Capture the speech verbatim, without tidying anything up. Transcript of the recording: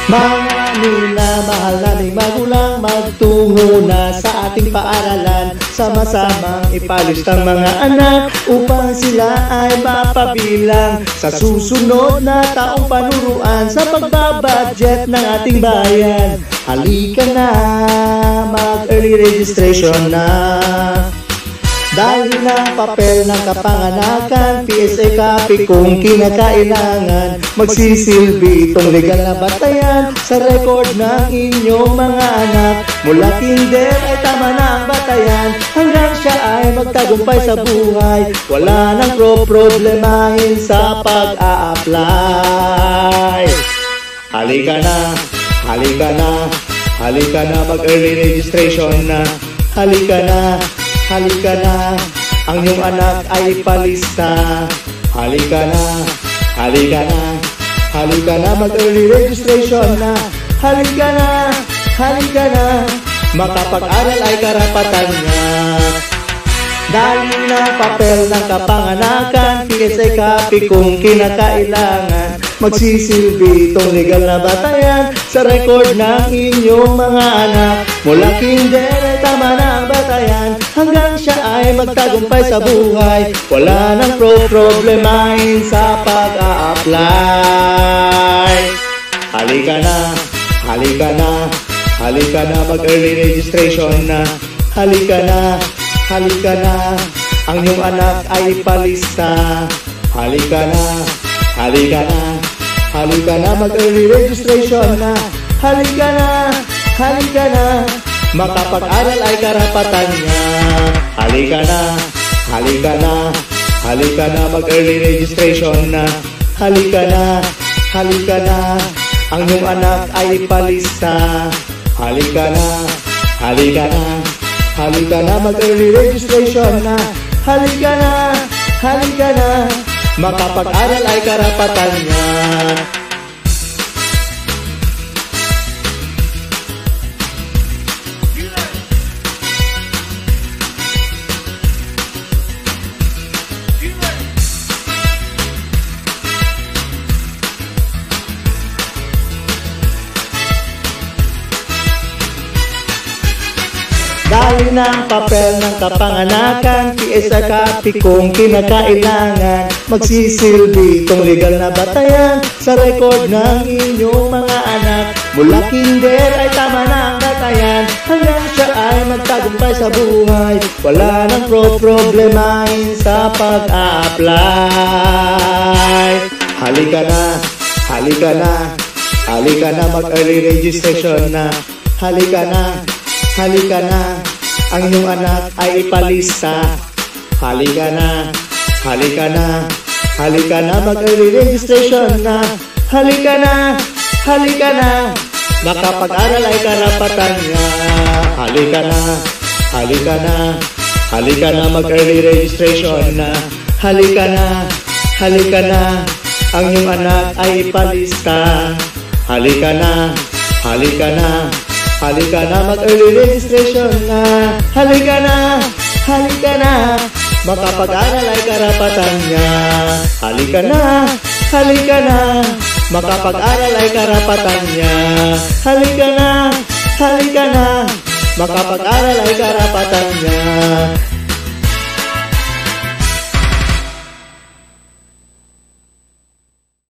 Mga minamahal naming magulang, magtungo na sa ating paaralan. Sama-samang ipalis ang mga anak upang sila ay mapabilang sa susunod na taong panuruan sa pagbabudget ng ating bayan. Halika na, mag-early registration na. Dahil ng papel ng kapanganakan, P S A copy kung kinakailangan. Magsisilbi itong legal na batayan sa record ng inyong mga anak. Mula kinder ay tama na ang batayan, hanggang siya ay magtagumpay sa buhay. Wala nang pro-problemahin sa pag-a-apply. Halika na, halika na, halika na, mag-early registration na. Halika na, halika na, ang iyong anak ay palista. Halika na, halika na, halika na, mag-early registration na. Halika na, halika na, makapag-aral ay karapatan niya. Dahil ng papel ng kapanganakan, P S A copy kung kinakailangan. Magsisilbi itong legal na batayan sa record ng inyong mga anak. Mula kinder ay tama na ang batayan, hanggang siya ay magtagumpay sa buhay. Wala nang pro-problemahin sa pag-a-apply. Halika na, halika na, halika na, mag-early registration na. Halika na, halika na, ang iyong anak ay palista. Halika na, halika na, halika na, mag-early registration na. Halika na, halika na, makapag-aral ay karapatan niya. Halika na, halika na, halika na, mag-early registration na. Halika na, halika na, ang iyong anak ay palista. Halika na, halika na, halika na, mag-early registration na. Halika na, halika na, makapag-aral ay karapatan niya. Dahil ng papel ng kapanganakan, P S A copy kung kinakailangan. Magsisilbi itong legal na batayan sa record ng inyong mga anak. Mula kinder ay tama na ang batayan, hanggang siya ay magtagumpay sa buhay. Wala nang pro-problemahin sa pag-a-apply. Halika na, halika na, halika na, mag-early registration na. Halika na, halika na, ang iyong anak ay ipalista. Halika na, halika na, halika na, mag-early registration na. Halika na, halika na, makapag-aral ay karapatan niya. Halika na, halika na, halika na, mag-early registration na. Halika na, halika na, ang iyong anak ay ipalista. Halika na, halika na, halika na, mag-early registration na. Halika na, halika na, makapag-aral ay karapatan niya. Halika na, halika na, makapag-aral ay karapatan niya. Halika na, halika na, makapag-aral ay karapatan niya.